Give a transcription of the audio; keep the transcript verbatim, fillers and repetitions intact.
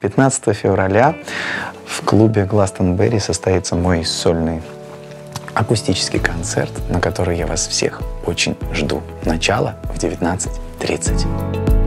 пятнадцатого февраля в клубе Гластонберри состоится мой сольный акустический концерт, на который я вас всех очень жду. Начало в девятнадцать тридцать.